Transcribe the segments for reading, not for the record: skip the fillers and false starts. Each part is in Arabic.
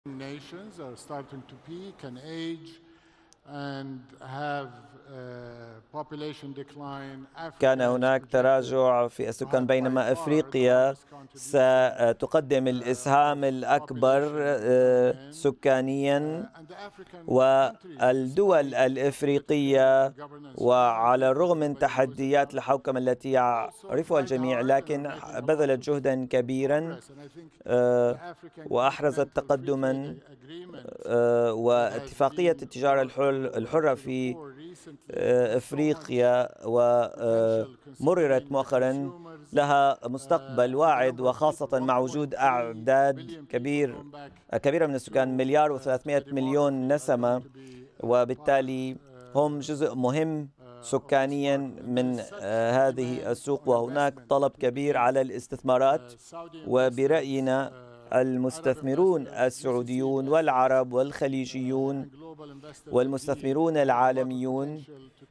nations are starting to peak and age and have population decline. كان هناك تراجع في السكان بينما أفريقيا ستقدم الإسهام الأكبر سكانيا، والدول الإفريقية وعلى الرغم من تحديات الحوكمة التي يعرفها الجميع لكن بذلت جهدا كبيرا وأحرزت تقدما، واتفاقية التجارة الحرة في أفريقيا ومررت مؤخرا لها مستقبل واعد، وخاصة مع وجود أعداد كبيرة من السكان، 1.3 مليار نسمة، وبالتالي هم جزء مهم سكانيا من هذه السوق، وهناك طلب كبير على الاستثمارات. وبرأينا المستثمرون السعوديون والعرب والخليجيون والمستثمرون العالميون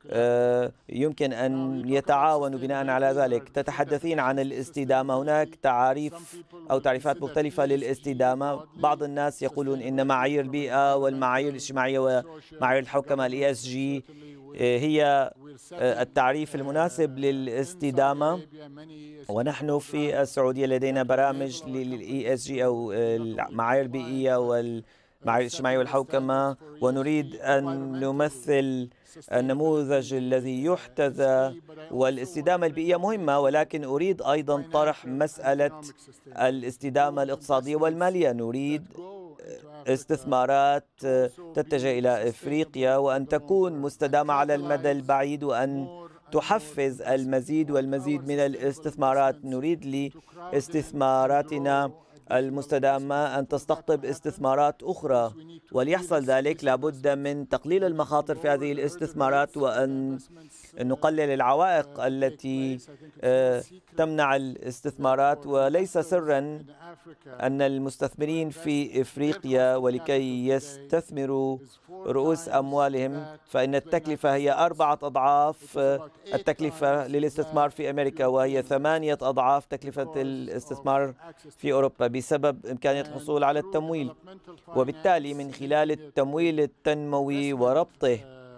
يمكن أن يتعاونوا بناء على ذلك. تتحدثين عن الاستدامة، هناك تعريفات مختلفة للاستدامة. بعض الناس يقولون إن معايير البيئة والمعايير الاجتماعية ومعايير الحوكمة ESG هي التعريف المناسب للاستدامة، ونحن في السعودية لدينا برامج للESG أو المعايير البيئية والمعايير الاجتماعية والحوكمة، ونريد أن نمثل النموذج الذي يحتذى. والاستدامة البيئية مهمة، ولكن أريد أيضا طرح مسألة الاستدامة الاقتصادية والمالية. نريد استثمارات تتجه إلى إفريقيا وأن تكون مستدامة على المدى البعيد، وأن تحفز المزيد والمزيد من الاستثمارات. نريد لاستثماراتنا المستدامة أن تستقطب استثمارات أخرى، وليحصل ذلك لابد من تقليل المخاطر في هذه الاستثمارات، وأن نقلل العوائق التي تمنع الاستثمارات. وليس سرا أن المستثمرين في إفريقيا ولكي يستثمروا رؤوس أموالهم فإن التكلفة هي 4 أضعاف التكلفة للاستثمار في أمريكا، وهي 8 أضعاف تكلفة الاستثمار في أوروبا بسبب إمكانية الحصول على التمويل. وبالتالي من خلال التمويل التنموي وربطه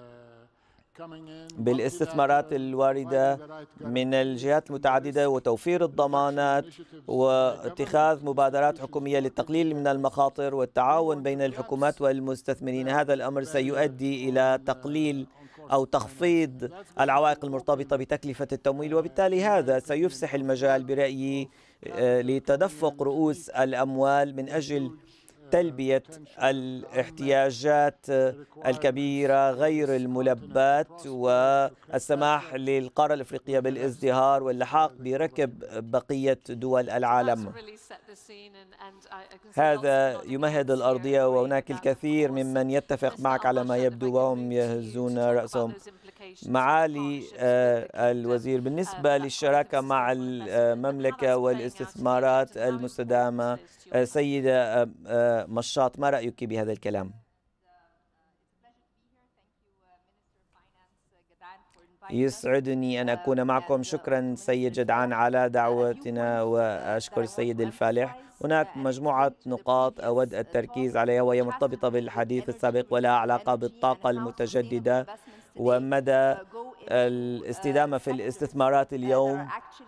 بالاستثمارات الواردة من الجهات المتعددة وتوفير الضمانات واتخاذ مبادرات حكومية للتقليل من المخاطر والتعاون بين الحكومات والمستثمرين، هذا الأمر سيؤدي إلى تقليل أو تخفيض العوائق المرتبطة بتكلفة التمويل، وبالتالي هذا سيفسح المجال برأيي لتدفق رؤوس الأموال من أجل تلبية الاحتياجات الكبيرة غير الملبات، والسماح للقارة الأفريقية بالازدهار واللحاق بركب بقية دول العالم. هذا يمهد الأرضية، وهناك الكثير ممن يتفق معك على ما يبدو وهم يهزون رأسهم. معالي الوزير، بالنسبة للشراكة مع المملكة والاستثمارات المستدامة، سيدة مشاط، ما رأيك بهذا الكلام؟ يسعدني أن أكون معكم. شكرا سيد جدعان على دعوتنا، وأشكر السيد الفالح. هناك مجموعة نقاط أود التركيز عليها وهي مرتبطة بالحديث السابق ولها علاقة بالطاقة المتجددة ومدى الاستدامة في الاستثمارات اليوم.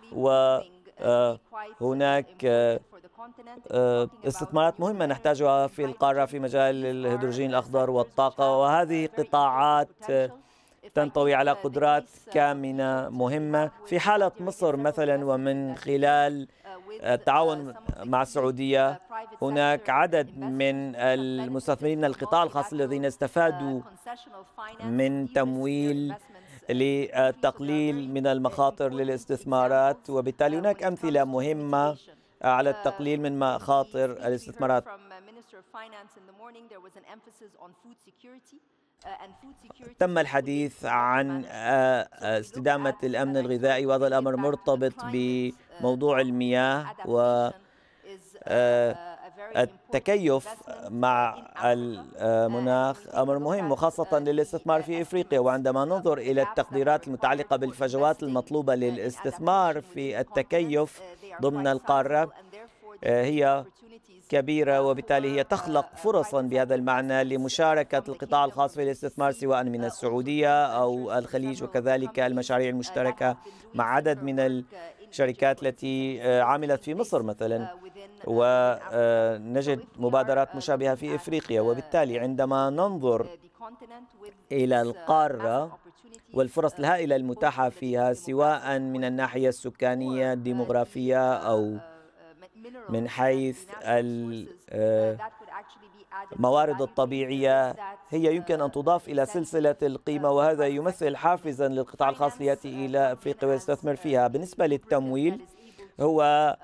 وهناك استثمارات مهمة نحتاجها في القارة في مجال الهيدروجين الأخضر والطاقة، وهذه قطاعات تنطوي على قدرات كامنة مهمة. في حالة مصر مثلا، ومن خلال التعاون مع السعودية، هناك عدد من المستثمرين من القطاع الخاص الذين استفادوا من تمويل للتقليل من المخاطر للاستثمارات، وبالتالي هناك أمثلة مهمة على التقليل من مخاطر الاستثمارات. تم الحديث عن استدامة الأمن الغذائي، وهذا الأمر مرتبط بموضوع المياه والتكيف مع المناخ، أمر مهم وخاصة للاستثمار في إفريقيا. وعندما ننظر إلى التقديرات المتعلقة بالفجوات المطلوبة للاستثمار في التكيف ضمن القارة، هي كبيرة، وبالتالي هي تخلق فرصا بهذا المعنى لمشاركة القطاع الخاص في الاستثمار سواء من السعودية أو الخليج، وكذلك المشاريع المشتركة مع عدد من الشركات التي عملت في مصر مثلا، ونجد مبادرات مشابهة في إفريقيا. وبالتالي عندما ننظر إلى القارة والفرص الهائلة المتاحة فيها سواء من الناحية السكانية الديمغرافية أو من حيث الموارد الطبيعية، هي يمكن أن تضاف إلى سلسلة القيمة، وهذا يمثل حافزا للقطاع الخاص ليأتي إلى أفريقيا ويستثمر فيها. بالنسبة للتمويل، هو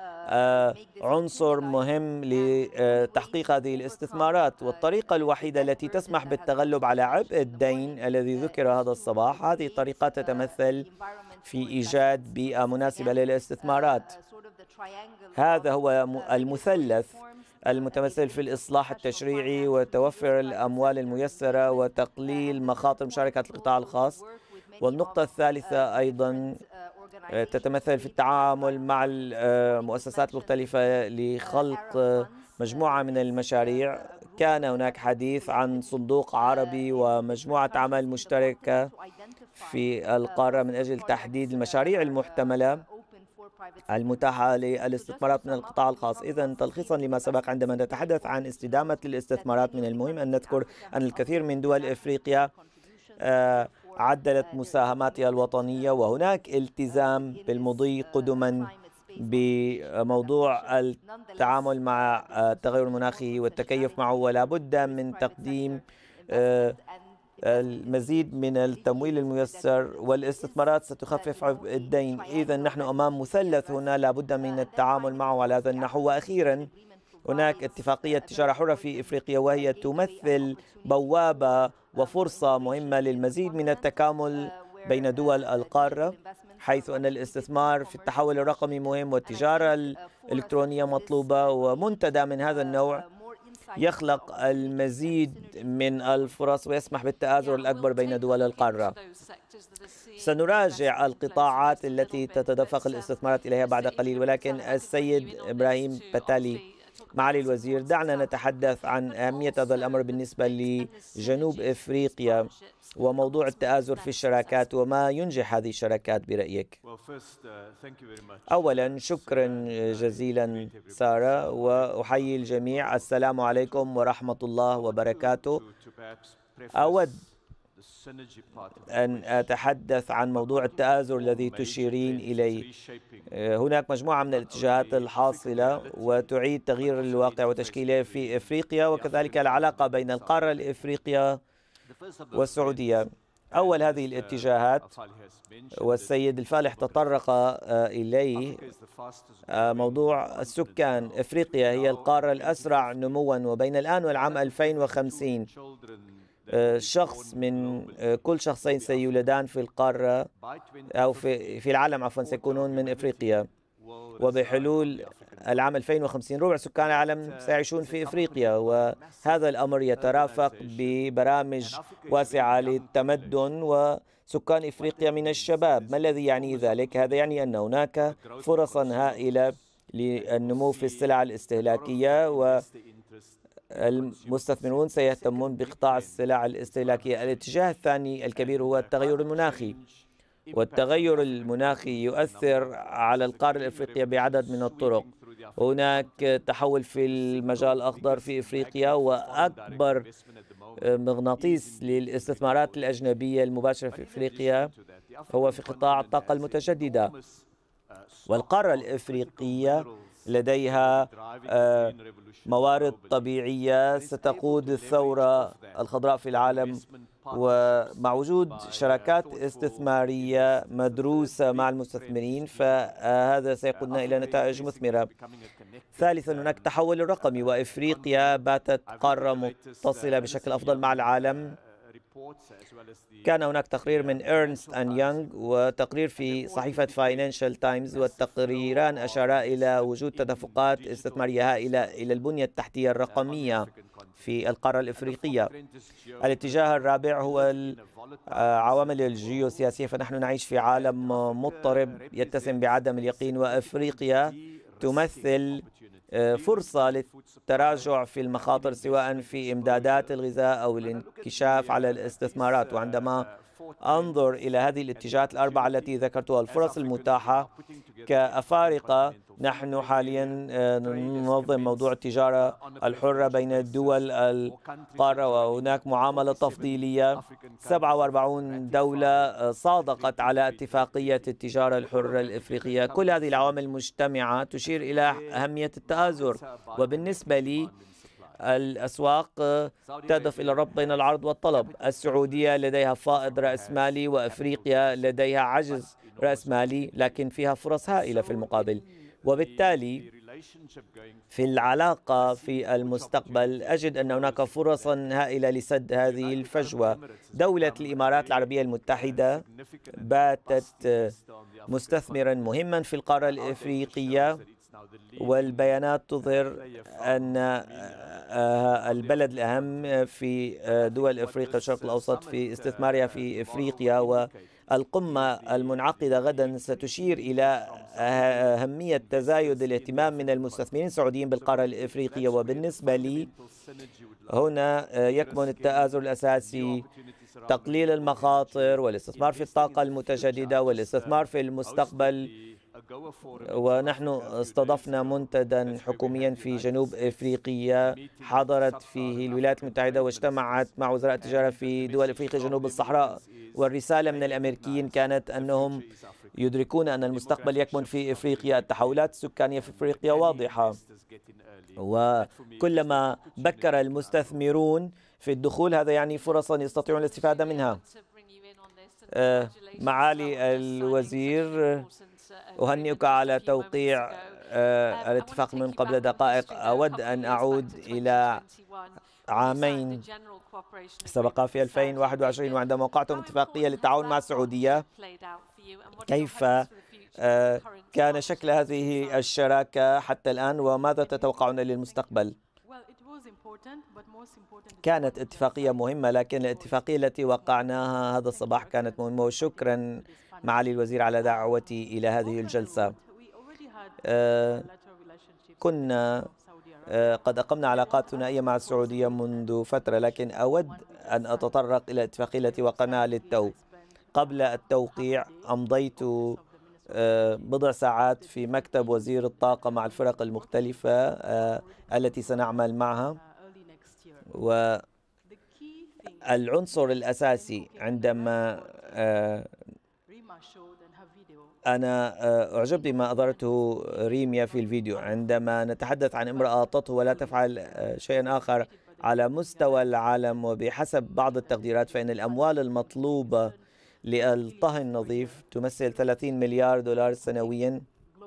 عنصر مهم لتحقيق هذه الاستثمارات، والطريقة الوحيدة التي تسمح بالتغلب على عبء الدين الذي ذكر هذا الصباح، هذه الطريقة تتمثل في إيجاد بيئة مناسبة للاستثمارات. هذا هو المثلث المتمثل في الإصلاح التشريعي وتوفر الأموال الميسرة وتقليل مخاطر مشاركة القطاع الخاص. والنقطة الثالثة أيضا تتمثل في التعامل مع المؤسسات المختلفة لخلق مجموعة من المشاريع. كان هناك حديث عن صندوق عربي ومجموعة عمل مشتركة في القارة من أجل تحديد المشاريع المحتملة المتاحة للاستثمارات من القطاع الخاص. إذن تلخيصا لما سبق، عندما نتحدث عن استدامة الاستثمارات من المهم أن نذكر أن الكثير من دول إفريقيا عدلت مساهماتها الوطنية، وهناك التزام بالمضي قدما بموضوع التعامل مع التغير المناخي والتكيف معه، ولا بد من تقديم المزيد من التمويل الميسر، والاستثمارات ستخفف عبء الدين. إذا نحن أمام مثلث هنا لا بد من التعامل معه على هذا النحو. وأخيرا، هناك اتفاقية تجارة حرة في إفريقيا، وهي تمثل بوابة وفرصة مهمة للمزيد من التكامل بين دول القارة، حيث أن الاستثمار في التحول الرقمي مهم والتجارة الإلكترونية مطلوبة، ومنتدى من هذا النوع يخلق المزيد من الفرص ويسمح بالتآزر الأكبر بين دول القارة. سنراجع القطاعات التي تتدفق الاستثمارات إليها بعد قليل، ولكن السيد إبراهيم بتالي معالي الوزير، دعنا نتحدث عن أهمية هذا الأمر بالنسبة لجنوب إفريقيا وموضوع التآزر في الشراكات وما ينجح هذه الشراكات برأيك. أولا شكرا جزيلا سارة، وأحيي الجميع. السلام عليكم ورحمة الله وبركاته. أود أن أتحدث عن موضوع التآزر الذي تشيرين إليه. هناك مجموعة من الاتجاهات الحاصلة وتعيد تغيير الواقع وتشكيله في إفريقيا، وكذلك العلاقة بين القارة الإفريقية والسعودية. أول هذه الاتجاهات، والسيد الفالح تطرق إليه، موضوع السكان. إفريقيا هي القارة الأسرع نموا، وبين الآن والعام 2050 شخص من كل شخصين سيولدان في القارة أو في العالم سيكونون من إفريقيا، وبحلول العام 2050 ربع سكان العالم سيعيشون في إفريقيا. وهذا الأمر يترافق ببرامج واسعة للتمدن، وسكان إفريقيا من الشباب. ما الذي يعني ذلك؟ هذا يعني أن هناك فرصا هائلة للنمو في السلع الاستهلاكية، والمستثمرون سيهتمون بقطاع السلع الاستهلاكية. الاتجاه الثاني الكبير هو التغير المناخي، والتغير المناخي يؤثر على القارة الإفريقية بعدد من الطرق. هناك تحول في المجال الأخضر في إفريقيا، وأكبر مغناطيس للاستثمارات الأجنبية المباشرة في إفريقيا هو في قطاع الطاقة المتجددة. والقارة الإفريقية لديها موارد طبيعية ستقود الثورة الخضراء في العالم، ومع وجود شراكات استثمارية مدروسة مع المستثمرين فهذا سيقودنا إلى نتائج مثمرة. ثالثا، هناك تحول الرقمي، وإفريقيا باتت قارة متصلة بشكل أفضل مع العالم. كان هناك تقرير من إرنست أند يونغ وتقرير في صحيفة فاينانشال تايمز، والتقريران أشارا إلى وجود تدفقات استثمارية هائلة إلى البنية التحتية الرقمية في القارة الإفريقية. الاتجاه الرابع هو العوامل الجيوسياسية، فنحن نعيش في عالم مضطرب يتسم بعدم اليقين، وأفريقيا تمثل فرصة للتراجع في المخاطر سواء في إمدادات الغذاء أو الانكشاف على الاستثمارات. وعندما أنظر إلى هذه الاتجاهات الأربعة التي ذكرتها، الفرص المتاحة كأفارقة، نحن حاليا ننظم موضوع التجارة الحرة بين الدول القارة، وهناك معاملة تفضيلية. 47 دولة صادقت على اتفاقية التجارة الحرة الإفريقية. كل هذه العوامل المجتمعة تشير إلى أهمية التآزر. وبالنسبة لي الأسواق تهدف إلى الربط بين العرض والطلب. السعودية لديها فائض رأسمالي وأفريقيا لديها عجز رأسمالي، لكن فيها فرص هائلة في المقابل. وبالتالي في العلاقة في المستقبل أجد أن هناك فرصا هائلة لسد هذه الفجوة. دولة الإمارات العربية المتحدة باتت مستثمرا مهما في القارة الإفريقية، والبيانات تظهر أن البلد الأهم في دول إفريقيا الشرق الأوسط في استثمارها في إفريقيا. والقمة المنعقدة غدا ستشير إلى أهمية تزايد الاهتمام من المستثمرين السعوديين بالقارة الإفريقية. وبالنسبة لي هنا يكمن التآزر الأساسي: تقليل المخاطر والاستثمار في الطاقة المتجددة والاستثمار في المستقبل. ونحن استضفنا منتدى حكوميا في جنوب إفريقيا حضرت فيه الولايات المتحدة واجتمعت مع وزراء التجارة في دول إفريقيا جنوب الصحراء. والرسالة من الأمريكيين كانت أنهم يدركون أن المستقبل يكمن في إفريقيا. التحولات السكانية في إفريقيا واضحة، وكلما بكر المستثمرون في الدخول هذا يعني فرصا يستطيعون الاستفادة منها. معالي الوزير، أهنئك على توقيع الاتفاق من قبل دقائق. أود أن أعود إلى عامين سبقا في 2021 وعندما وقعتم اتفاقية للتعاون مع السعودية. كيف كان شكل هذه الشراكة حتى الآن، وماذا تتوقعون للمستقبل؟ كانت اتفاقية مهمة، لكن الاتفاقية التي وقعناها هذا الصباح كانت مهمة. وشكرا معالي الوزير على دعوتي إلى هذه الجلسة. كنا قد أقمنا علاقات ثنائية مع السعودية منذ فترة، لكن أود أن أتطرق إلى الاتفاقية التي وقعناها للتو. قبل التوقيع أمضيت بضع ساعات في مكتب وزير الطاقة مع الفرق المختلفة التي سنعمل معها. والعنصر الأساسي عندما أنا أعجب بما أظهرته ريميا في الفيديو، عندما نتحدث عن امرأة تطهو ولا تفعل شيئا آخر على مستوى العالم. وبحسب بعض التقديرات فإن الأموال المطلوبة للطهي النظيف تمثل 30 مليار دولار سنويا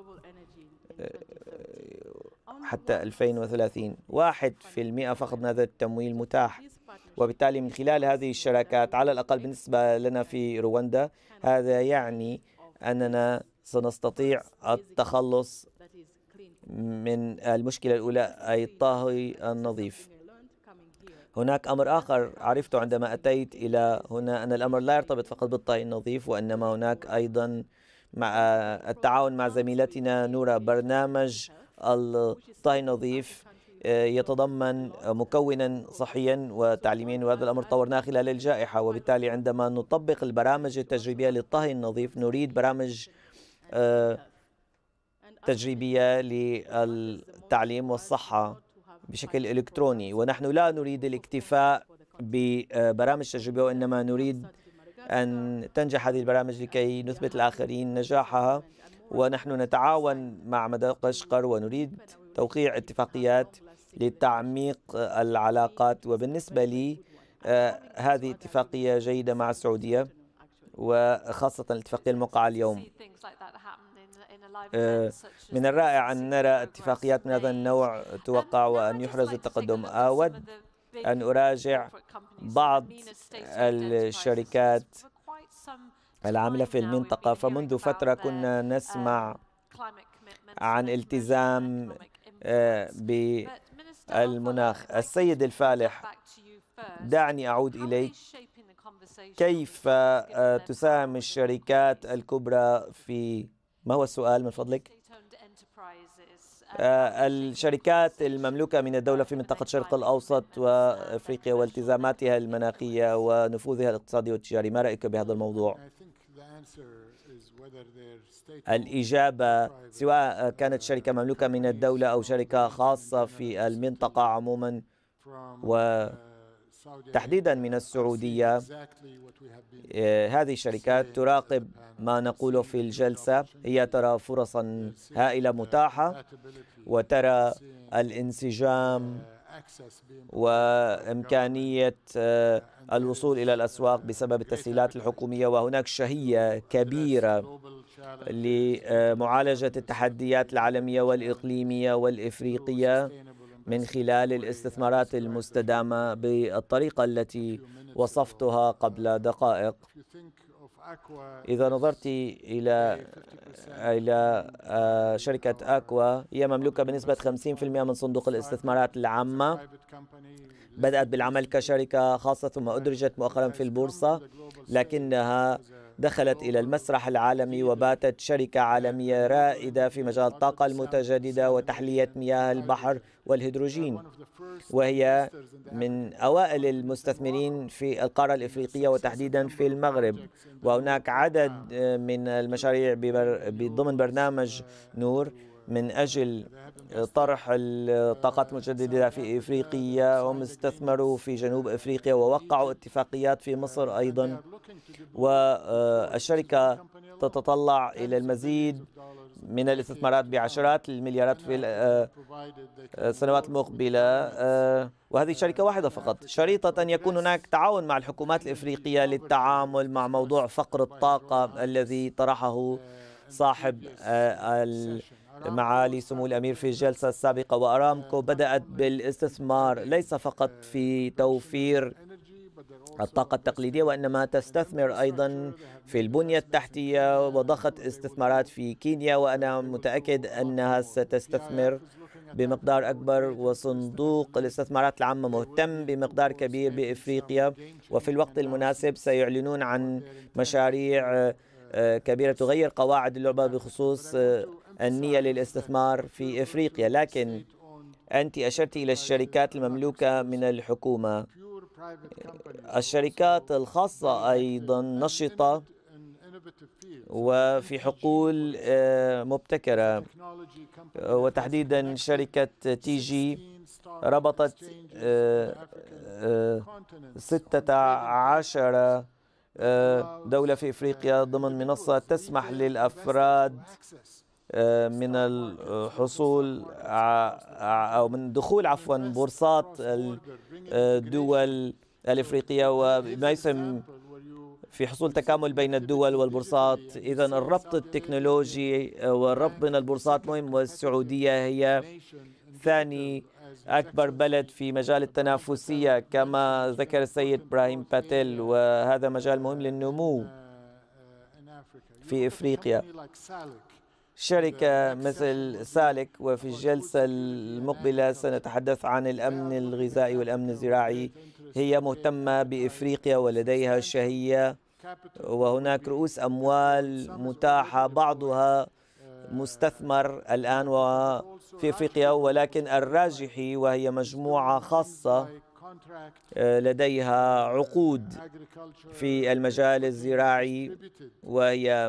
حتى 2030. 1% فقط من هذا التمويل متاح. وبالتالي من خلال هذه الشراكات، على الأقل بالنسبة لنا في رواندا، هذا يعني أننا سنستطيع التخلص من المشكلة الأولى، أي الطهي النظيف. هناك أمر آخر عرفته عندما أتيت إلى هنا، أن الأمر لا يرتبط فقط بالطهي النظيف، وإنما هناك أيضا مع التعاون مع زميلتنا نورا برنامج الطهي النظيف يتضمن مكونا صحيا وتعليميا، وهذا الأمر طورناه خلال الجائحة. وبالتالي عندما نطبق البرامج التجريبية للطهي النظيف نريد برامج تجريبية للتعليم والصحة بشكل إلكتروني. ونحن لا نريد الاكتفاء ببرامج تجريبية، وإنما نريد أن تنجح هذه البرامج لكي نثبت الآخرين نجاحها. ونحن نتعاون مع مدغشقر ونريد توقيع اتفاقيات لتعميق العلاقات. وبالنسبة لي هذه اتفاقية جيدة مع السعودية، وخاصة الاتفاقية الموقعة اليوم. من الرائع أن نرى اتفاقيات من هذا النوع توقع وأن يحرز التقدم. أود أن أراجع بعض الشركات العاملة في المنطقة. فمنذ فترة كنا نسمع عن التزام بالمناخ. السيد الفالح، دعني أعود إليك. كيف تساهم الشركات الكبرى في، ما هو السؤال من فضلك؟ الشركات المملوكة من الدولة في منطقة الشرق الأوسط وأفريقيا والتزاماتها المناخية ونفوذها الاقتصادي والتجاري. ما رأيك بهذا الموضوع؟ الإجابة سواء كانت شركة مملوكة من الدولة أو شركة خاصة في المنطقة عموما وتحديدا من السعودية، هذه الشركات تراقب ما نقوله في الجلسة. هي ترى فرصا هائلة متاحة وترى الانسجام وإمكانية الوصول إلى الأسواق بسبب التسهيلات الحكومية، وهناك شهية كبيرة لمعالجة التحديات العالمية والإقليمية والإفريقية من خلال الاستثمارات المستدامة بالطريقة التي وصفتها قبل دقائق. إذا نظرت إلى شركة أكوا، هي مملوكة بنسبة 50% من صندوق الاستثمارات العامة. بدأت بالعمل كشركة خاصة ثم أدرجت مؤخرا في البورصة، لكنها دخلت إلى المسرح العالمي وباتت شركة عالمية رائدة في مجال الطاقة المتجددة وتحلية مياه البحر والهيدروجين، وهي من أوائل المستثمرين في القارة الإفريقية وتحديدا في المغرب. وهناك عدد من المشاريع ضمن برنامج نور من أجل طرح الطاقات المتجددة في إفريقيا. هم استثمروا في جنوب إفريقيا ووقعوا اتفاقيات في مصر أيضا، والشركة تتطلع إلى المزيد من الاستثمارات بعشرات المليارات في السنوات المقبلة، وهذه شركة واحدة فقط، شريطة أن يكون هناك تعاون مع الحكومات الإفريقية للتعامل مع موضوع فقر الطاقة الذي طرحه صاحب معالي سمو الأمير في الجلسة السابقة. وأرامكو بدأت بالاستثمار ليس فقط في توفير الطاقة التقليدية، وإنما تستثمر أيضا في البنية التحتية وضخت استثمارات في كينيا، وأنا متأكد أنها ستستثمر بمقدار أكبر. وصندوق الاستثمارات العامة مهتم بمقدار كبير بإفريقيا، وفي الوقت المناسب سيعلنون عن مشاريع كبيرة تغير قواعد اللعبة بخصوص النية للاستثمار في إفريقيا. لكن أنت أشرت إلى الشركات المملوكة من الحكومة. الشركات الخاصة أيضا نشطة وفي حقول مبتكرة، وتحديدا شركة تي جي ربطت 16 دولة في إفريقيا ضمن منصة تسمح للأفراد من الحصول أو من دخول بورصات الدول الإفريقية، وما يسمى في حصول تكامل بين الدول والبورصات. إذن الربط التكنولوجي والربط بين البورصات مهم، والسعودية هي ثاني أكبر بلد في مجال التنافسية كما ذكر السيد إبراهيم باتيل، وهذا مجال مهم للنمو في إفريقيا. شركة مثل سالك، وفي الجلسة المقبلة سنتحدث عن الأمن الغذائي والأمن الزراعي، هي مهتمة بإفريقيا ولديها شهية، وهناك رؤوس أموال متاحة بعضها مستثمر الآن وفي إفريقيا، ولكن الراجحي وهي مجموعة خاصة لديها عقود في المجال الزراعي، وهي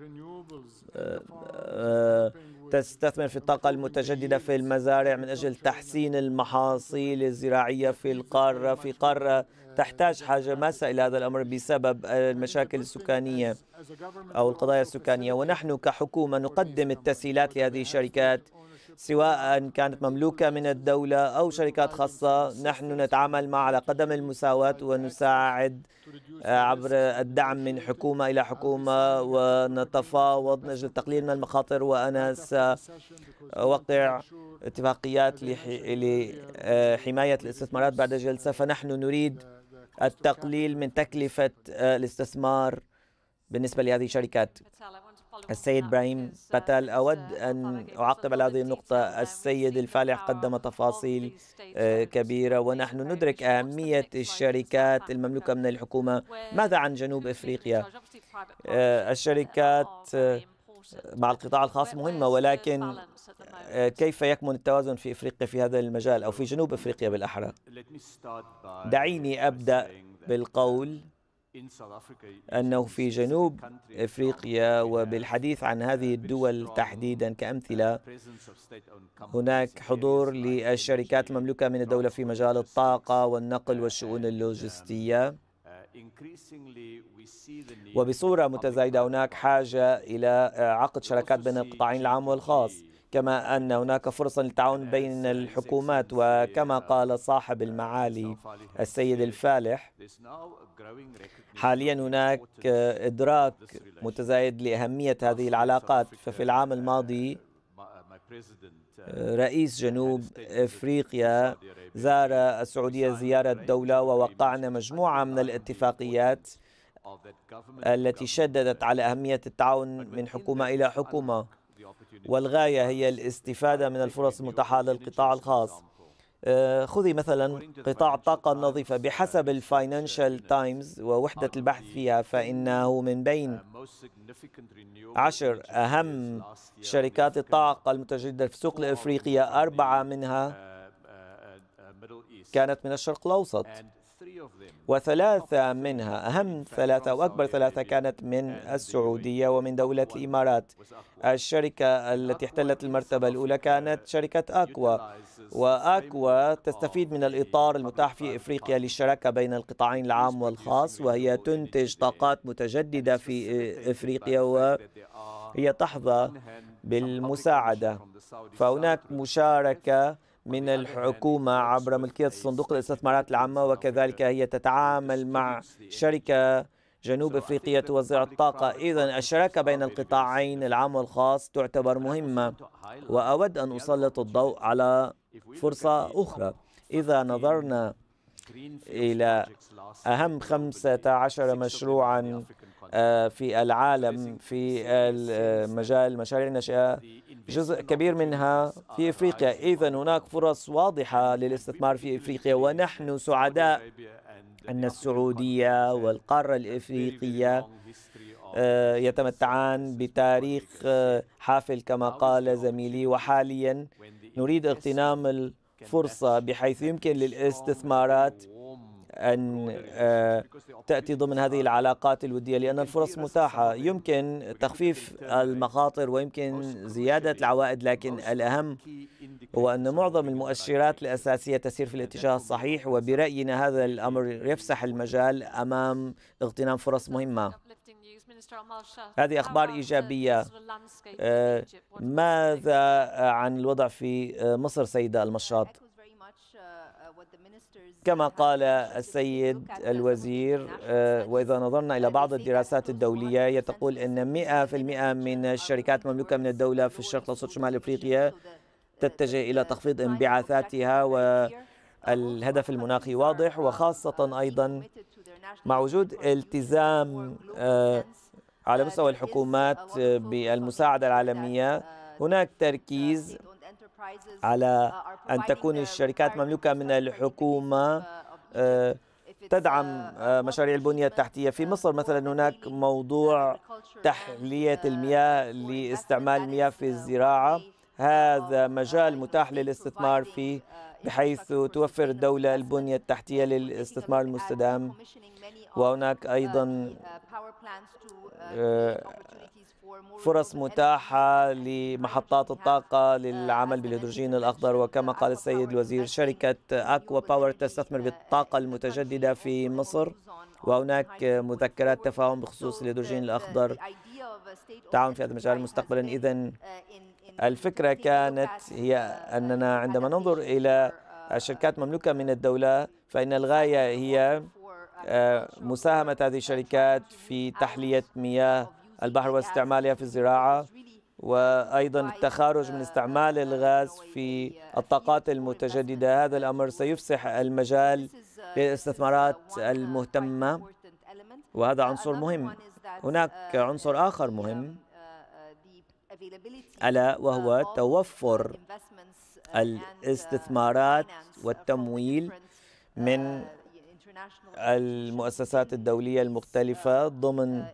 تستثمر في الطاقة المتجددة في المزارع من أجل تحسين المحاصيل الزراعية في القارة. في قارة تحتاج حاجة ماسة إلى هذا الأمر بسبب المشاكل السكانية أو القضايا السكانية، ونحن كحكومة نقدم التسهيلات لهذه الشركات سواء كانت مملوكة من الدولة أو شركات خاصة. نحن نتعامل مع على قدم المساواة ونساعد عبر الدعم من حكومة إلى حكومة، ونتفاوض من أجل التقليل من المخاطر. وأنا سأوقع اتفاقيات لحماية الاستثمارات بعد جلسة، فنحن نريد التقليل من تكلفة الاستثمار بالنسبة لهذه الشركات. السيد إبراهيم باتال، أود أن أعقب على هذه النقطة. السيد الفالح قدم تفاصيل كبيرة، ونحن ندرك أهمية الشركات المملوكة من الحكومة. ماذا عن جنوب إفريقيا؟ الشركات مع القطاع الخاص مهمة، ولكن كيف يكمن التوازن في إفريقيا في هذا المجال، أو في جنوب إفريقيا بالأحرى؟ دعيني أبدأ بالقول أنه في جنوب إفريقيا، وبالحديث عن هذه الدول تحديدا كأمثلة، هناك حضور للشركات المملوكة من الدولة في مجال الطاقة والنقل والشؤون اللوجستية، وبصورة متزايدة هناك حاجة إلى عقد شراكات بين القطاعين العام والخاص، كما أن هناك فرصة للتعاون بين الحكومات. وكما قال صاحب المعالي السيد الفالح، حاليا هناك إدراك متزايد لأهمية هذه العلاقات. ففي العام الماضي رئيس جنوب إفريقيا زار السعودية زيارة دولة، ووقعنا مجموعة من الاتفاقيات التي شددت على أهمية التعاون من حكومة إلى حكومة، والغاية هي الاستفادة من الفرص المتاحة للقطاع الخاص. خذي مثلا قطاع الطاقة النظيفة، بحسب الفاينانشال تايمز ووحدة البحث فيها، فإنه من بين 10 أهم شركات الطاقة المتجددة في السوق الإفريقية 4 منها كانت من الشرق الأوسط، و3 منها، أهم 3 وأكبر 3، كانت من السعودية ومن دولة الإمارات. الشركة التي احتلت المرتبة الأولى كانت شركة أكوا، وأكوا تستفيد من الإطار المتاح في إفريقيا للشراكة بين القطاعين العام والخاص، وهي تنتج طاقات متجددة في إفريقيا، وهي تحظى بالمساعدة. فهناك مشاركة من الحكومة عبر ملكية صندوق الاستثمارات العامة، وكذلك هي تتعامل مع شركة جنوب إفريقية توزع الطاقة. إذن الشراكة بين القطاعين العام والخاص تعتبر مهمة. وأود أن أسلط الضوء على فرصة أخرى. إذا نظرنا إلى أهم 15 مشروعا في العالم في المجال مشاريع الناشئة، جزء كبير منها في إفريقيا. إذن هناك فرص واضحة للاستثمار في إفريقيا، ونحن سعداء أن السعودية والقارة الإفريقية يتمتعان بتاريخ حافل كما قال زميلي، وحاليا نريد اغتنام الفرصة بحيث يمكن للاستثمارات أن تأتي ضمن هذه العلاقات الودية، لأن الفرص متاحة. يمكن تخفيف المخاطر ويمكن زيادة العوائد، لكن الأهم هو أن معظم المؤشرات الأساسية تسير في الاتجاه الصحيح، وبرأينا هذا الأمر يفسح المجال أمام اغتنام فرص مهمة. هذه أخبار إيجابية. ماذا عن الوضع في مصر سيدة المشاط؟ كما قال السيد الوزير، وإذا نظرنا إلى بعض الدراسات الدولية تقول أن 100% من الشركات المملوكة من الدولة في الشرق الأوسط شمال إفريقيا تتجه إلى تخفيض انبعاثاتها، والهدف المناخي واضح، وخاصة أيضا مع وجود التزام على مستوى الحكومات بالمساعدة العالمية. هناك تركيز على أن تكون الشركات مملوكة من الحكومة تدعم مشاريع البنية التحتية. في مصر مثلا هناك موضوع تحلية المياه لاستعمال المياه في الزراعة، هذا مجال متاح للاستثمار فيه، بحيث توفر الدولة البنية التحتية للاستثمار المستدام. وهناك أيضا فرص متاحة لمحطات الطاقة للعمل بالهيدروجين الأخضر. وكما قال السيد الوزير، شركة أكوا باور تستثمر بالطاقة المتجددة في مصر، وهناك مذكرات تفاهم بخصوص الهيدروجين الأخضر، تعاون في هذا المجال مستقبلا. إذن الفكرة كانت هي أننا عندما ننظر إلى الشركات مملوكة من الدولة، فإن الغاية هي مساهمة هذه الشركات في تحلية مياه البحر واستعمالها في الزراعة، وأيضا التخارج من استعمال الغاز في الطاقات المتجددة. هذا الأمر سيفسح المجال للاستثمارات المهتمة، وهذا عنصر مهم. هناك عنصر آخر مهم، ألا وهو توفر الاستثمارات والتمويل من المؤسسات الدولية المختلفة ضمن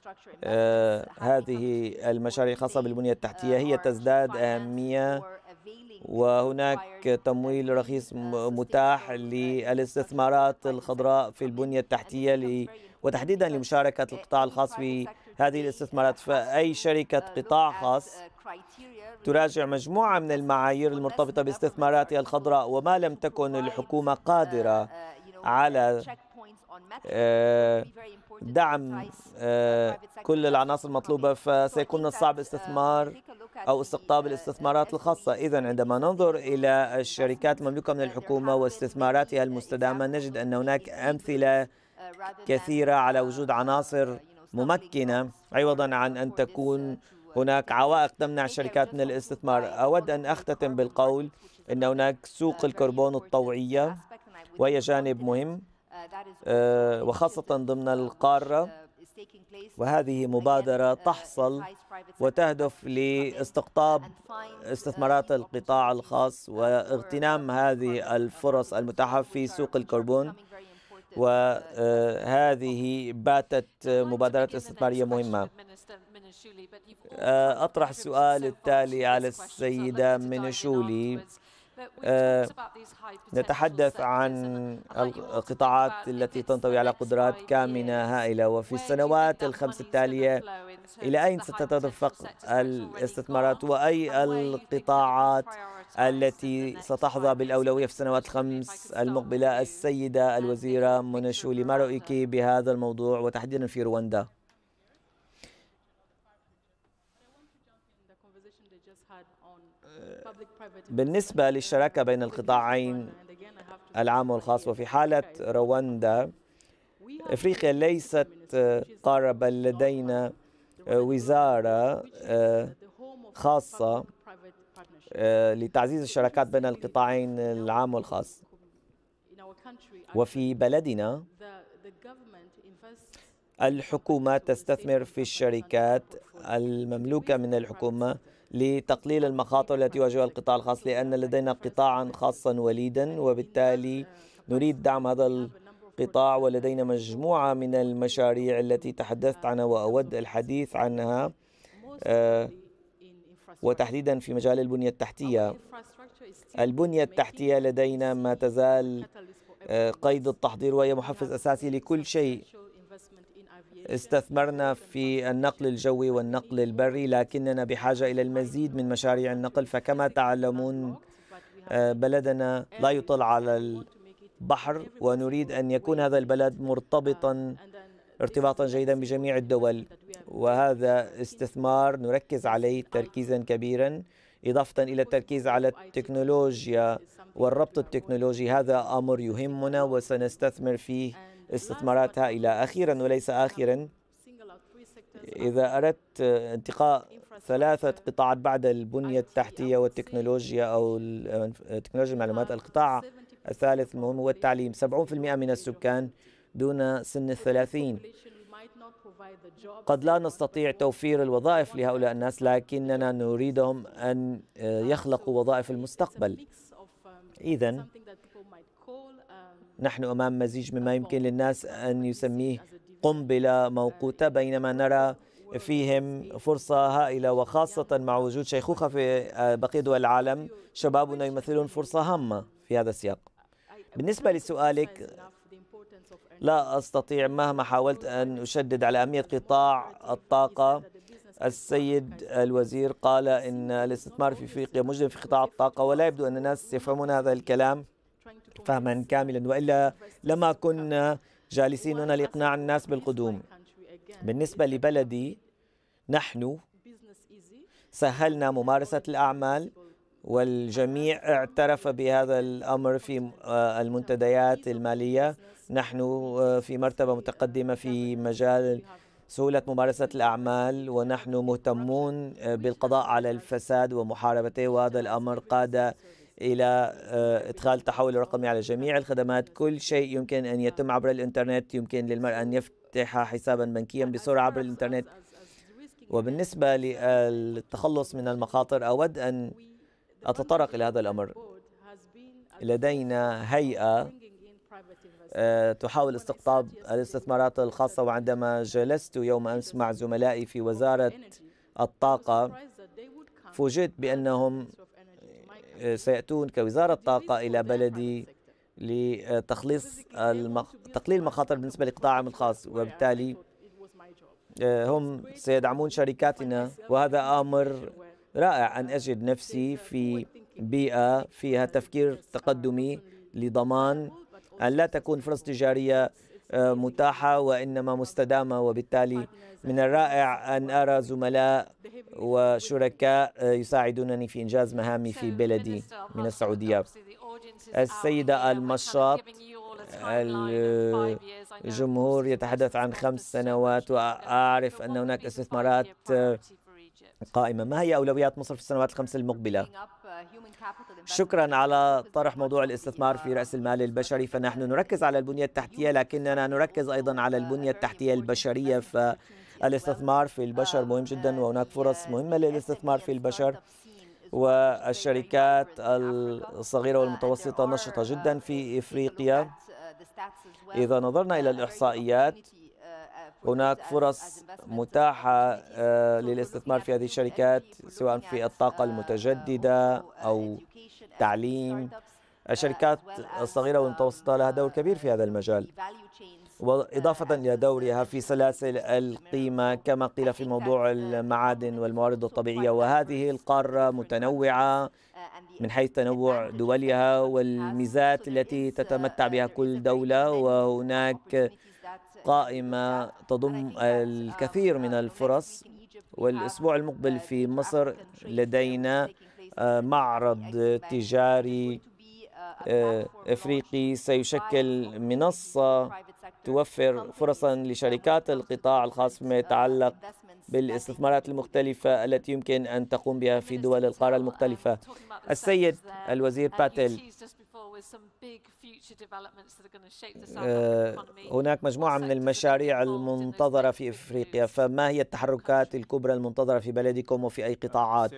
هذه المشاريع الخاصة بالبنية التحتية هي تزداد أهمية، وهناك تمويل رخيص متاح للاستثمارات الخضراء في البنية التحتية وتحديدا لمشاركة القطاع الخاص في هذه الاستثمارات. فأي شركة قطاع خاص تراجع مجموعة من المعايير المرتبطة باستثماراتها الخضراء، وما لم تكن الحكومة قادرة على دعم كل العناصر المطلوبة، فسيكون من الصعب استثمار أو استقطاب الاستثمارات الخاصة. إذن عندما ننظر إلى الشركات المملوكة من الحكومة واستثماراتها المستدامة نجد أن هناك أمثلة كثيرة على وجود عناصر ممكنة، عوضا عن أن تكون هناك عوائق تمنع الشركات من الاستثمار. أود أن أختتم بالقول أن هناك سوق الكربون الطوعية، وهي جانب مهم وخاصة ضمن القارة، وهذه مبادرة تحصل وتهدف لاستقطاب استثمارات القطاع الخاص واغتنام هذه الفرص المتاحة في سوق الكربون، وهذه باتت مبادرة استثمارية مهمة. أطرح السؤال التالي على السيدة منشولي. نتحدث عن القطاعات التي تنطوي على قدرات كامنة هائلة، وفي السنوات الخمس التالية إلى أين ستتدفق الاستثمارات، وأي القطاعات التي ستحظى بالأولوية في السنوات الخمس المقبلة؟ السيدة الوزيرة منشولي، ما رأيك بهذا الموضوع وتحديدا في رواندا؟ بالنسبة للشراكة بين القطاعين العام والخاص، وفي حالة رواندا إفريقيا ليست قارة، بل لدينا وزارة خاصة لتعزيز الشراكات بين القطاعين العام والخاص. وفي بلدنا الحكومة تستثمر في الشركات المملوكة من الحكومة لتقليل المخاطر التي يواجهها القطاع الخاص، لأن لدينا قطاعا خاصا وليدا، وبالتالي نريد دعم هذا القطاع، ولدينا مجموعة من المشاريع التي تحدثت عنها وأود الحديث عنها، وتحديدا في مجال البنية التحتية. البنية التحتية لدينا ما تزال قيد التحضير، وهي محفز أساسي لكل شيء. استثمرنا في النقل الجوي والنقل البري، لكننا بحاجة إلى المزيد من مشاريع النقل. فكما تعلمون بلدنا لا يطل على البحر، ونريد أن يكون هذا البلد مرتبطا ارتباطا جيدا بجميع الدول، وهذا استثمار نركز عليه تركيزا كبيرا، إضافة إلى التركيز على التكنولوجيا والربط التكنولوجي. هذا أمر يهمنا وسنستثمر فيه استثمارات هائلة. أخيرا وليس آخرا، إذا أردت انتقاء ثلاثة قطاعات بعد البنية التحتية والتكنولوجيا أو تكنولوجيا المعلومات، القطاع الثالث المهم هو التعليم. 70% من السكان دون سن 30. قد لا نستطيع توفير الوظائف لهؤلاء الناس، لكننا نريدهم أن يخلقوا وظائف المستقبل. إذن نحن أمام مزيج مما يمكن للناس أن يسميه قنبلة موقوتة، بينما نرى فيهم فرصة هائلة، وخاصة مع وجود شيخوخة في بقية دول العالم شبابنا يمثلون فرصة هامة في هذا السياق. بالنسبة لسؤالك، لا أستطيع مهما حاولت أن أشدد على أهمية قطاع الطاقة. السيد الوزير قال إن الاستثمار في أفريقيا مجرم في قطاع الطاقة، ولا يبدو أن الناس يفهمون هذا الكلام فهما كاملا، وإلا لما كنا جالسين هنا لإقناع الناس بالقدوم. بالنسبة لبلدي، نحن سهلنا ممارسة الأعمال، والجميع اعترف بهذا الأمر في المنتديات المالية. نحن في مرتبة متقدمة في مجال سهولة ممارسة الأعمال، ونحن مهتمون بالقضاء على الفساد ومحاربته، وهذا الأمر قاد إلى إدخال التحول الرقمي على جميع الخدمات. كل شيء يمكن أن يتم عبر الإنترنت، يمكن للمرء أن يفتح حسابا بنكيا بسرعة عبر الإنترنت. وبالنسبة للتخلص من المخاطر، أود أن أتطرق إلى هذا الأمر. لدينا هيئة تحاول استقطاب الاستثمارات الخاصة. وعندما جلست يوم أمس مع زملائي في وزارة الطاقة فوجئت بأنهم سيأتون كوزارة طاقة إلى بلدي تقليل المخاطر بالنسبة لقطاعهم الخاص، وبالتالي هم سيدعمون شركاتنا. وهذا أمر رائع أن أجد نفسي في بيئة فيها تفكير تقدمي لضمان أن لا تكون فرص تجارية متاحة وإنما مستدامة. وبالتالي من الرائع أن أرى زملاء وشركاء يساعدونني في إنجاز مهامي في بلدي من السعودية. السيدة المشاط، الجمهور يتحدث عن 5 سنوات، وأعرف أن هناك استثمارات قائمة. ما هي أولويات مصر في السنوات ال5 المقبلة؟ شكرا على طرح موضوع الاستثمار في رأس المال البشري. فنحن نركز على البنية التحتية، لكننا نركز أيضا على البنية التحتية البشرية. فالاستثمار في البشر مهم جدا، وهناك فرص مهمة للاستثمار في البشر. والشركات الصغيرة والمتوسطة نشطة جدا في إفريقيا. إذا نظرنا إلى الإحصائيات هناك فرص متاحة للاستثمار في هذه الشركات، سواء في الطاقة المتجددة أو تعليم. الشركات الصغيرة والمتوسطة لها دور كبير في هذا المجال، وإضافة إلى دورها في سلاسل القيمة كما قيل في موضوع المعادن والموارد الطبيعية. وهذه القارة متنوعة من حيث تنوع دولها والميزات التي تتمتع بها كل دولة، وهناك قائمة تضم الكثير من الفرص. والأسبوع المقبل في مصر لدينا معرض تجاري إفريقي سيشكل منصة توفر فرصا لشركات القطاع الخاص فيما يتعلق بالاستثمارات المختلفة التي يمكن أن تقوم بها في دول القارة المختلفة. السيد الوزير باتيل، هناك مجموعة من المشاريع المنتظرة في إفريقيا، فما هي التحركات الكبرى المنتظرة في بلدكم وفي أي قطاعات؟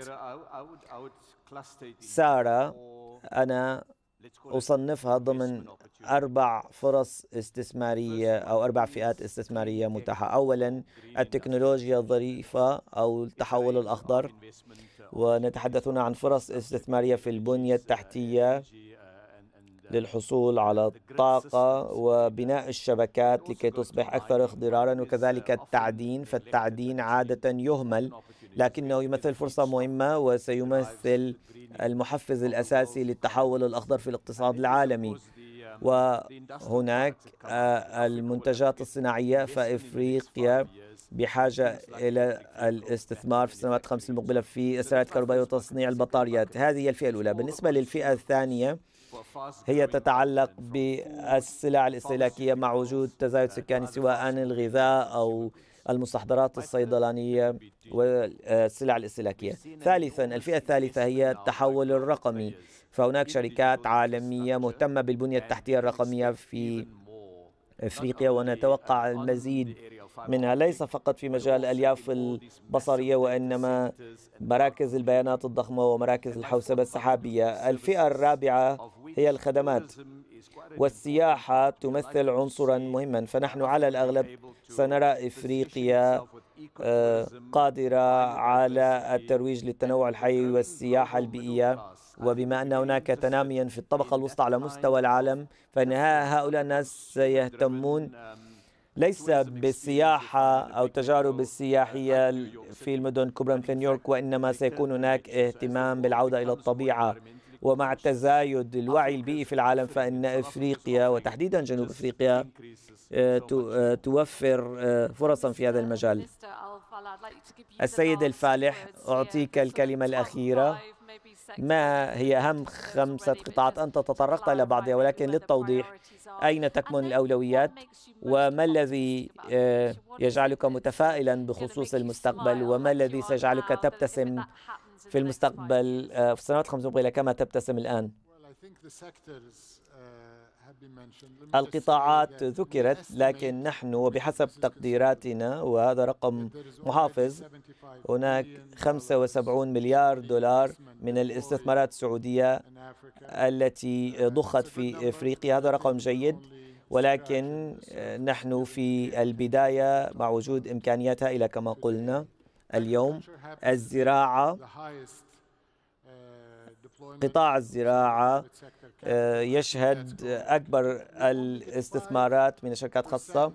سارة أنا أصنفها ضمن 4 فرص استثمارية أو 4 فئات استثمارية متاحة. أولا التكنولوجيا الظريفة أو التحول الأخضر، ونتحدثون عن فرص استثمارية في البنية التحتية للحصول على الطاقة وبناء الشبكات لكي تصبح أكثر اخضرارا، وكذلك التعدين. فالتعدين عادة يهمل لكنه يمثل فرصة مهمة وسيمثل المحفز الأساسي للتحول الأخضر في الاقتصاد العالمي. وهناك المنتجات الصناعية، فإفريقيا بحاجة إلى الاستثمار في السنوات 5 المقبلة في السيارات الكهربائية وتصنيع البطاريات. هذه هي الفئة الأولى. بالنسبة للفئة الثانية هي تتعلق بالسلع الاستهلاكية مع وجود تزايد سكاني، سواء الغذاء أو المستحضرات الصيدلانية والسلع الاستهلاكية. ثالثا الفئة الثالثة هي التحول الرقمي، فهناك شركات عالمية مهتمة بالبنية التحتية الرقمية في إفريقيا، ونتوقع المزيد منها ليس فقط في مجال الألياف البصرية وإنما مراكز البيانات الضخمة ومراكز الحوسبة السحابية. الفئة الرابعة هي الخدمات، والسياحة تمثل عنصرا مهما. فنحن على الأغلب سنرى إفريقيا قادرة على الترويج للتنوع الحيوي والسياحة البيئية. وبما أن هناك تناميا في الطبقة الوسطى على مستوى العالم، فإن هؤلاء الناس سيهتمون ليس بالسياحة أو التجارب السياحية في المدن الكبرى مثل نيويورك، وإنما سيكون هناك اهتمام بالعودة إلى الطبيعة. ومع تزايد الوعي البيئي في العالم فإن إفريقيا وتحديدا جنوب إفريقيا توفر فرصا في هذا المجال. السيد الفالح، أعطيك الكلمة الأخيرة. ما هي أهم 5 قطاعات؟ أنت تطرقت إلى بعضها، ولكن للتوضيح أين تكمن الأولويات وما الذي يجعلك متفائلا بخصوص المستقبل، وما الذي سيجعلك تبتسم في المستقبل في السنوات 5 المقبلة كما تبتسم الآن؟ القطاعات ذكرت، لكن نحن وبحسب تقديراتنا وهذا رقم محافظ، هناك 75 مليار دولار من الاستثمارات السعودية التي ضخت في إفريقيا. هذا رقم جيد، ولكن نحن في البداية مع وجود إمكانيات هائلة كما قلنا اليوم. الزراعة، قطاع الزراعة يشهد أكبر الاستثمارات من الشركات الخاصة،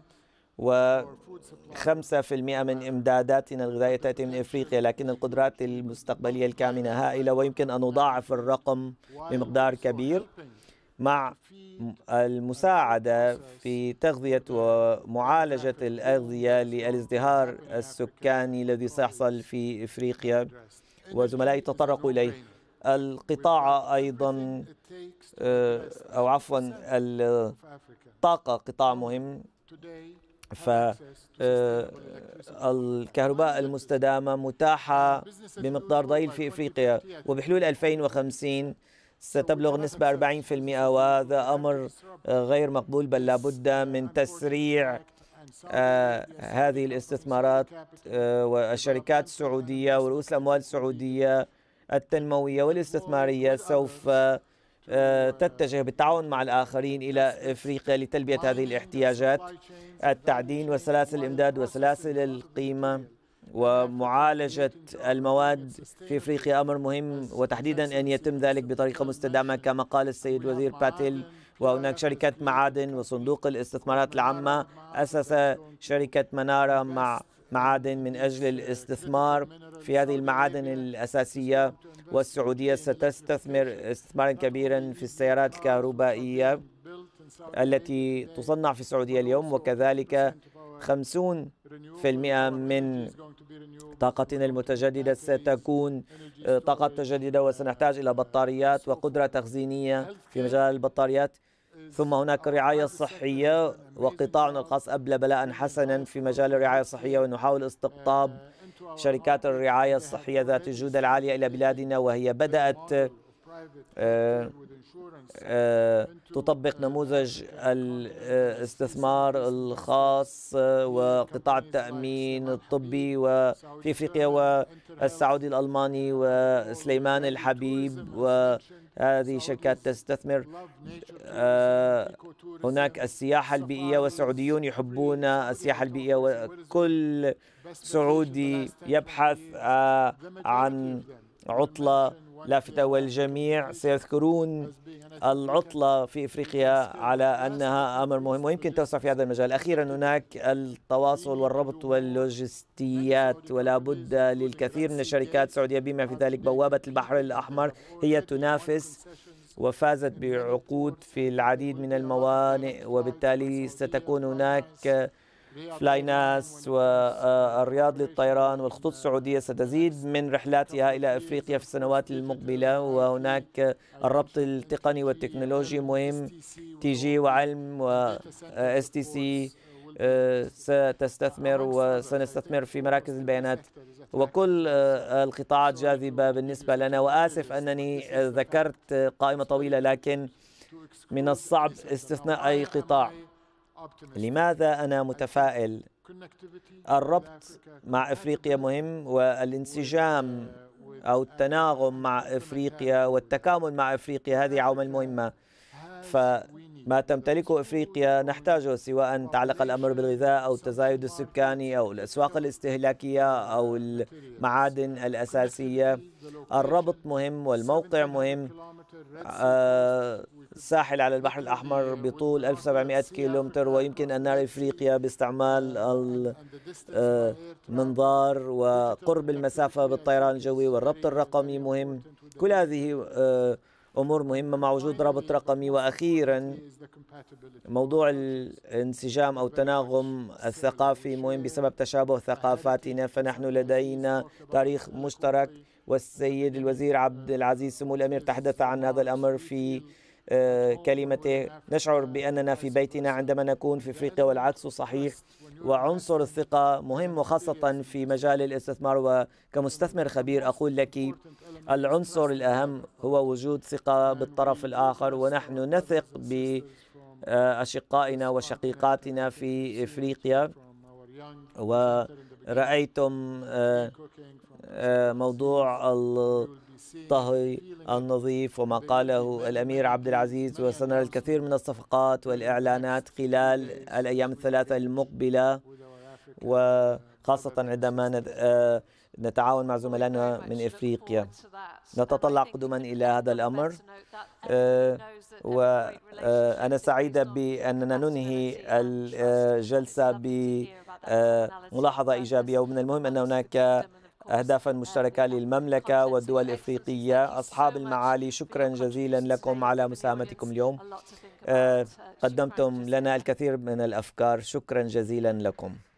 و5% من إمداداتنا الغذائية تأتي من إفريقيا، لكن القدرات المستقبلية الكامنة هائلة ويمكن أن نضاعف الرقم بمقدار كبير مع المساعدة في تغذية ومعالجة الأغذية للازدهار السكاني الذي سيحصل في إفريقيا، وزملائي تطرقوا إليه. القطاع أيضا أو عفوا الطاقة قطاع مهم، فالكهرباء المستدامة متاحة بمقدار ضئيل في إفريقيا، وبحلول 2050 ستبلغ النسبة 40%، وهذا أمر غير مقبول، بل لابد من تسريع هذه الاستثمارات. والشركات السعودية ورؤوس الأموال السعودية التنموية والاستثمارية سوف تتجه بالتعاون مع الآخرين إلى إفريقيا لتلبية هذه الاحتياجات. التعدين وسلاسل الإمداد وسلاسل القيمة ومعالجة المواد في إفريقيا أمر مهم، وتحديدا أن يتم ذلك بطريقة مستدامة كما قال السيد وزير باتيل. وهناك شركة معادن، وصندوق الاستثمارات العامة أسس شركة منارة مع معادن من أجل الاستثمار في هذه المعادن الأساسية، والسعودية ستستثمر استثمارا كبيرا في السيارات الكهربائية التي تصنع في السعودية اليوم، وكذلك 50% من طاقتنا المتجددة ستكون طاقة متجددة، وسنحتاج إلى بطاريات وقدرة تخزينية في مجال البطاريات. ثم هناك الرعاية الصحية، وقطاعنا الخاص أبلى بلاء حسنا في مجال الرعاية الصحية، ونحاول استقطاب شركات الرعاية الصحية ذات الجودة العالية إلى بلادنا، وهي بدأت تطبق نموذج الاستثمار الخاص وقطاع التأمين الطبي وفي إفريقيا، والسعودي الألماني وسليمان الحبيب، وهذه شركات تستثمر. هناك السياحة البيئية، والسعوديون يحبون السياحة البيئية، وكل سعودي يبحث عن عطلة لافتة، والجميع سيذكرون العطلة في إفريقيا على أنها أمر مهم، ويمكن توسع في هذا المجال. أخيرا هناك التواصل والربط واللوجستيات، ولا بد للكثير من الشركات السعودية بما في ذلك بوابة البحر الأحمر هي تنافس وفازت بعقود في العديد من الموانئ، وبالتالي ستكون هناك فلايناس والرياض للطيران، والخطوط السعودية ستزيد من رحلاتها إلى أفريقيا في السنوات المقبلة. وهناك الربط التقني والتكنولوجي مهم، تي جي وعلم واس تي سي ستستثمر، وسنستثمر في مراكز البيانات، وكل القطاعات جاذبة بالنسبة لنا. وآسف أنني ذكرت قائمة طويلة، لكن من الصعب استثناء أي قطاع. لماذا أنا متفائل؟ الربط مع إفريقيا مهم، والانسجام أو التناغم مع إفريقيا والتكامل مع إفريقيا هذه عوامل مهمة. فما تمتلكه إفريقيا نحتاجه، سواء تعلق الأمر بالغذاء أو التزايد السكاني أو الأسواق الاستهلاكية أو المعادن الأساسية. الربط مهم والموقع مهم. ساحل على البحر الأحمر بطول 1700 كيلومتر، ويمكن أن نرى إفريقيا باستعمال المنظار وقرب المسافة بالطيران الجوي، والربط الرقمي مهم. كل هذه أمور مهمة مع وجود رابط رقمي. وأخيرا موضوع الانسجام أو التناغم الثقافي مهم بسبب تشابه ثقافاتنا، فنحن لدينا تاريخ مشترك، والسيد الوزير عبد العزيز سمو الأمير تحدث عن هذا الأمر في كلمته. نشعر بأننا في بيتنا عندما نكون في إفريقيا، والعكس صحيح. وعنصر الثقة مهم، وخاصة في مجال الاستثمار. وكمستثمر خبير أقول لك العنصر الأهم هو وجود ثقة بالطرف الآخر، ونحن نثق بأشقائنا وشقيقاتنا في إفريقيا، young ورأيتم cooking from موضوع will be seeing الطهي feeling النظيف وما قاله الأمير عبد العزيز، وسنرى الكثير من الصفقات والإعلانات خلال الأيام الثلاثة المقبلة، with our African وخاصة عندما نتعاون مع زملائنا من إفريقيا. نتطلع قدما إلى هذا الأمر، وأنا سعيدة بأننا ننهي الجلسة بملاحظة إيجابية، ومن المهم أن هناك أهدافا مشتركة للمملكة والدول الإفريقية. أصحاب المعالي، شكرا جزيلا لكم على مساهمتكم اليوم. قدمتم لنا الكثير من الأفكار، شكرا جزيلا لكم.